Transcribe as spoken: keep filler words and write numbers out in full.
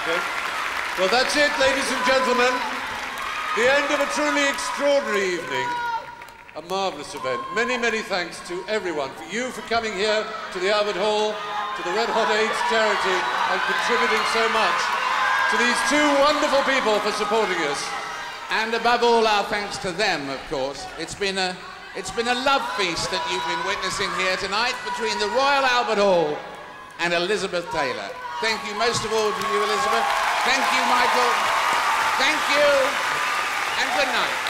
Okay. Well, that's it, ladies and gentlemen. The end of a truly extraordinary evening. A marvellous event. Many, many thanks to everyone. For you for coming here to the Albert Hall, to the Red Hot AIDS charity, and contributing so much. To these two wonderful people for supporting us. And above all, our thanks to them, of course. It's been a, it's been a love feast that you've been witnessing here tonight between the Royal Albert Hall and Elizabeth Taylor. Thank you most of all to you, Elizabeth. Thank you, Michael. Thank you, and good night.